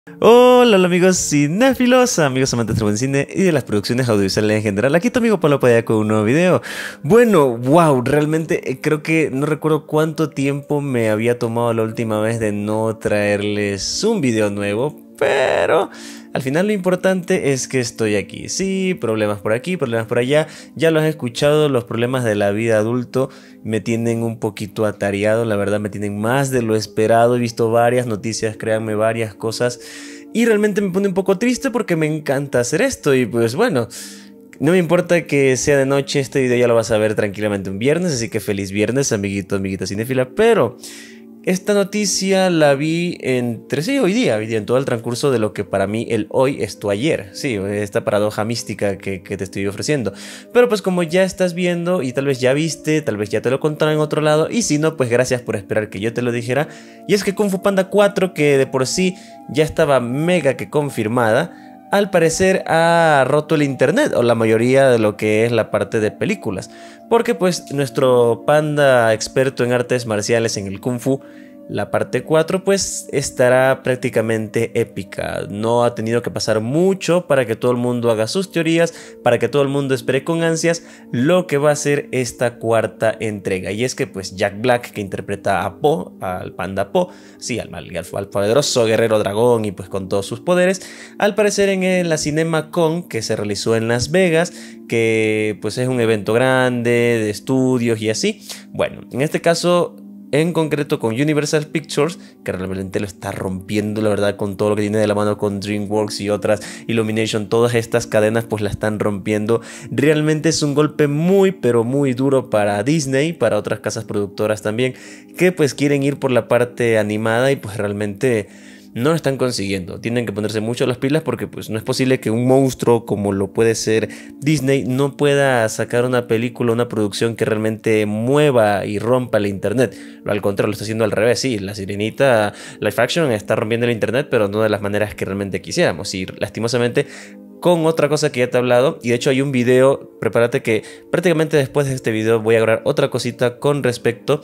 Hola amigos cinéfilos, amigos amantes del buen cine y de las producciones audiovisuales en general. Aquí tu amigo Pablo Padilla con un nuevo video. Bueno, wow, realmente creo que no recuerdo cuánto tiempo me había tomado la última vez de no traerles un video nuevo, pero al final lo importante es que estoy aquí. Sí, problemas por aquí, problemas por allá. Ya los he escuchado, los problemas de la vida adulto me tienen un poquito atareado, la verdad me tienen más de lo esperado. He visto varias noticias, créanme, varias cosas. Y realmente me pone un poco triste porque me encanta hacer esto. Y pues bueno, no me importa que sea de noche, este video ya lo vas a ver tranquilamente un viernes. Así que feliz viernes, amiguito, amiguita cinéfila. Pero esta noticia la vi sí, hoy día, en todo el transcurso de lo que para mí el hoy es tu ayer. Sí, esta paradoja mística que te estoy ofreciendo. Pero pues como ya estás viendo y tal vez ya viste, tal vez ya te lo contaron en otro lado. Y si no, pues gracias por esperar que yo te lo dijera. Y es que Kung Fu Panda 4, que de por sí ya estaba mega que confirmada, al parecer ha roto el internet o la mayoría de lo que es la parte de películas, porque pues nuestro panda experto en artes marciales en el Kung Fu, la parte 4 pues estará prácticamente épica. No ha tenido que pasar mucho para que todo el mundo haga sus teorías, para que todo el mundo espere con ansias lo que va a ser esta cuarta entrega. Y es que pues Jack Black, que interpreta a Po, al panda Po, sí, al poderoso guerrero dragón y pues con todos sus poderes, al parecer en la CinemaCon que se realizó en Las Vegas, que pues es un evento grande de estudios y así. Bueno, en este caso en concreto con Universal Pictures, que realmente lo está rompiendo, la verdad, con todo lo que tiene de la mano con DreamWorks y otras, Illumination, todas estas cadenas pues la están rompiendo. Realmente es un golpe muy pero muy duro para Disney, para otras casas productoras también, que pues quieren ir por la parte animada y pues realmente no lo están consiguiendo. Tienen que ponerse mucho las pilas porque pues no es posible que un monstruo como lo puede ser Disney no pueda sacar una película, una producción que realmente mueva y rompa el internet. Al contrario, lo está haciendo al revés. Sí, la Sirenita live action está rompiendo el internet, pero no de las maneras que realmente quisiéramos. Y lastimosamente con otra cosa que ya te he hablado, y de hecho hay un video, prepárate que prácticamente después de este video voy a grabar otra cosita con respecto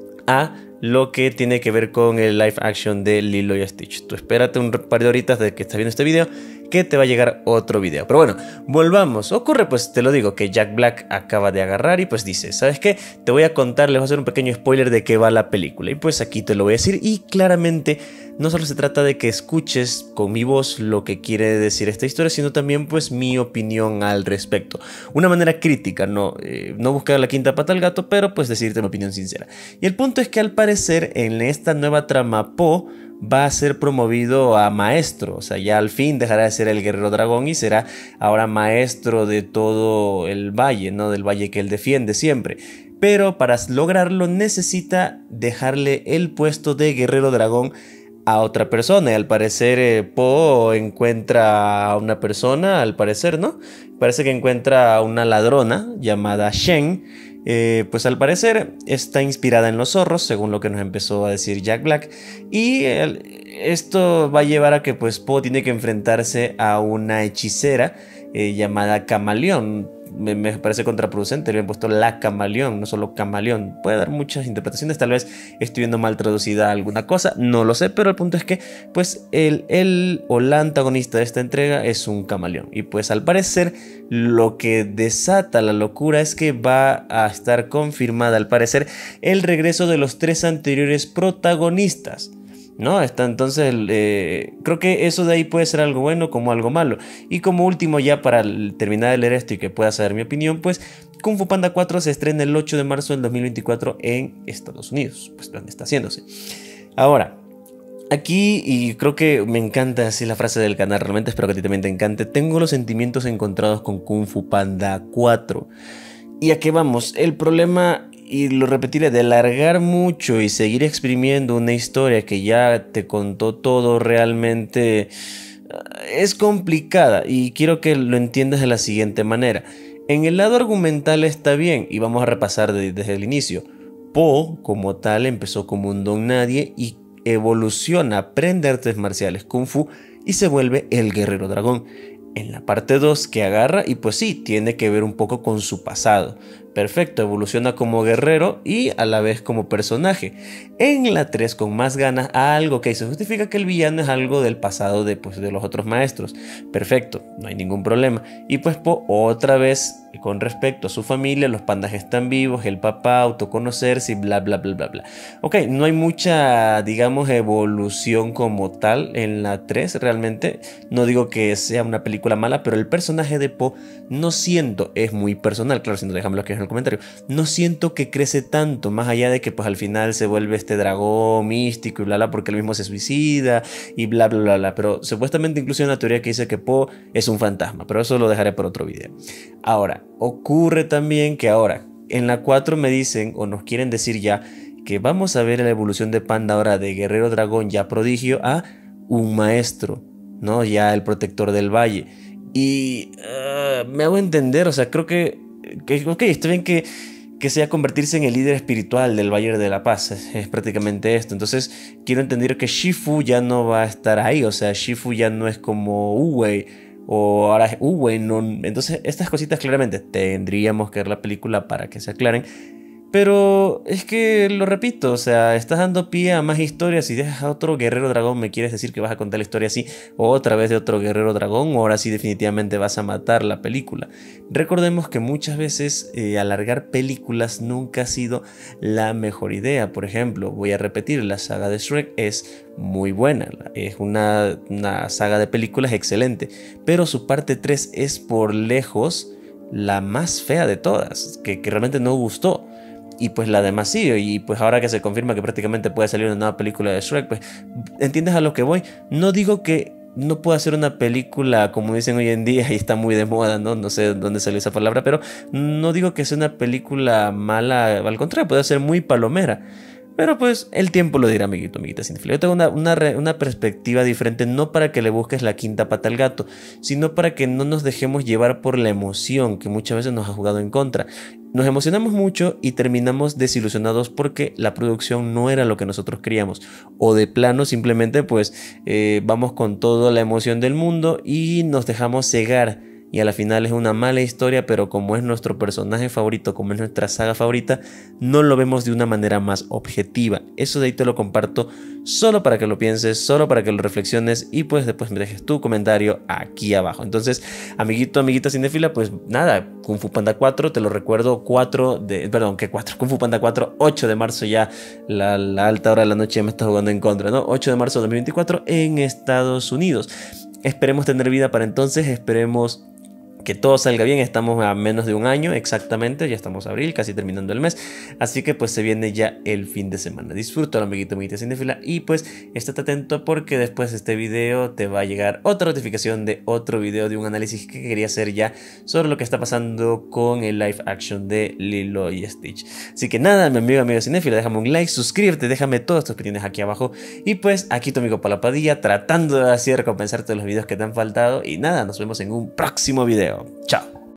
a lo que tiene que ver con el live action de Lilo y Stitch. Tú espérate un par de horitas de que estás viendo este video, que te va a llegar otro video. Pero bueno, volvamos. Ocurre, pues te lo digo, que Jack Black acaba de agarrar y pues dice, ¿sabes qué? Te voy a contar, les voy a hacer un pequeño spoiler de qué va la película. Y pues aquí te lo voy a decir y claramente no solo se trata de que escuches con mi voz lo que quiere decir esta historia, sino también pues mi opinión al respecto. Una manera crítica, no buscar la quinta pata al gato, pero pues decirte mi opinión sincera. Y el punto es que al parecer en esta nueva trama Po va a ser promovido a maestro, o sea, ya al fin dejará de ser el guerrero dragón y será ahora maestro de todo el valle, ¿no? Del valle que él defiende siempre. Pero para lograrlo necesita dejarle el puesto de guerrero dragón a otra persona. Y al parecer Po encuentra a una persona, al parecer, ¿no? Parece que encuentra a una ladrona llamada Shen. Pues al parecer está inspirada en los zorros, según lo que nos empezó a decir Jack Black. Y esto va a llevar a que pues Po tiene que enfrentarse a una hechicera llamada Camaleón. Me parece contraproducente, le han puesto la Camaleón, no solo Camaleón. Puede dar muchas interpretaciones, tal vez estoy viendo mal traducida alguna cosa, no lo sé, pero el punto es que pues él o la antagonista de esta entrega es un camaleón. Y pues al parecer lo que desata la locura es que va a estar confirmada al parecer el regreso de los tres anteriores protagonistas, ¿no? Entonces creo que eso de ahí puede ser algo bueno como algo malo. Y como último, ya para terminar de leer esto y que pueda saber mi opinión, pues Kung Fu Panda 4 se estrena el 8 de marzo del 2024 en Estados Unidos, pues donde está haciéndose. Ahora, aquí, y creo que me encanta así la frase del canal, realmente espero que a ti también te encante, tengo los sentimientos encontrados con Kung Fu Panda 4. ¿Y a qué vamos? El problema, y lo repetiré, de alargar mucho y seguir exprimiendo una historia que ya te contó todo realmente es complicada, y quiero que lo entiendas de la siguiente manera. En el lado argumental está bien, y vamos a repasar desde el inicio. Po, como tal, empezó como un don nadie y evoluciona, aprende artes marciales Kung Fu y se vuelve el guerrero dragón. En la parte 2 que agarra y pues sí, tiene que ver un poco con su pasado, Perfecto, evoluciona como guerrero y a la vez como personaje. En la 3 con más ganas, algo que se justifica que el villano es algo del pasado de los otros maestros. Perfecto, no hay ningún problema. Y pues Po otra vez con respecto a su familia, los pandas están vivos, el papá, autoconocerse y bla bla bla bla bla. Ok, no hay mucha, digamos, evolución como tal en la 3 realmente. No digo que sea una película mala, pero el personaje de Po no siento, es muy personal, claro, si no déjame lo que es en el comentario, no siento que crece tanto, más allá de que pues al final se vuelve este dragón místico y bla bla, porque él mismo se suicida y bla bla bla bla, pero supuestamente incluso hay una teoría que dice que Po es un fantasma, pero eso lo dejaré por otro video. Ahora, ocurre también que ahora, en la 4 me dicen o nos quieren decir ya que vamos a ver la evolución de Panda ahora de guerrero dragón ya prodigio a un maestro, ¿no? Ya el protector del valle. Y me hago entender, o sea, creo que ok, está bien que sea convertirse en el líder espiritual del Valle de la Paz, es prácticamente esto. Entonces, quiero entender que Shifu ya no va a estar ahí, o sea, Shifu ya no es como Uwei, o ahora es Uwei, no. Entonces, estas cositas claramente tendríamos que ver la película para que se aclaren. Pero es que lo repito, o sea, estás dando pie a más historias y dejas a otro guerrero dragón. ¿Me quieres decir que vas a contar la historia así otra vez de otro guerrero dragón? O ahora sí definitivamente vas a matar la película. Recordemos que muchas veces alargar películas nunca ha sido la mejor idea. Por ejemplo, voy a repetir, la saga de Shrek es muy buena. Es una saga de películas excelente. Pero su parte 3 es por lejos la más fea de todas, que realmente no gustó. Y pues la demás sí, y pues ahora que se confirma que prácticamente puede salir una nueva película de Shrek, pues entiendes a lo que voy. No digo que no pueda ser una película como dicen hoy en día y está muy de moda, ¿no? No sé dónde salió esa palabra, pero no digo que sea una película mala, al contrario, puede ser muy palomera. Pero pues el tiempo lo dirá, amiguito, amiguita cinéfila. Yo tengo una perspectiva diferente, no para que le busques la quinta pata al gato, sino para que no nos dejemos llevar por la emoción que muchas veces nos ha jugado en contra. Nos emocionamos mucho y terminamos desilusionados porque la producción no era lo que nosotros queríamos. O de plano simplemente pues vamos con toda la emoción del mundo y nos dejamos cegar. Y a la final es una mala historia, pero como es nuestro personaje favorito, como es nuestra saga favorita, no lo vemos de una manera más objetiva. Eso de ahí te lo comparto solo para que lo pienses, solo para que lo reflexiones y pues después me dejes tu comentario aquí abajo. Entonces, amiguito, amiguita cinéfila, pues nada, Kung Fu Panda 4, te lo recuerdo, Kung Fu Panda 4, 8 de marzo ya, la alta hora de la noche ya me está jugando en contra, ¿no? 8 de marzo de 2024 en Estados Unidos. Esperemos tener vida para entonces, esperemos que todo salga bien. Estamos a menos de un año exactamente, ya estamos abril, casi terminando el mes, así que pues se viene ya el fin de semana. Disfrútalo, amiguito, amiguita cinéfila, y pues estate atento porque después de este video te va a llegar otra notificación de otro video de un análisis que quería hacer ya sobre lo que está pasando con el live action de Lilo y Stitch. Así que nada, mi amigo, amiga cinéfila, déjame un like, suscríbete, déjame todas tus opiniones aquí abajo, y pues aquí tu amigo Polo Padilla tratando de así recompensarte los videos que te han faltado, y nada, nos vemos en un próximo video. Chao.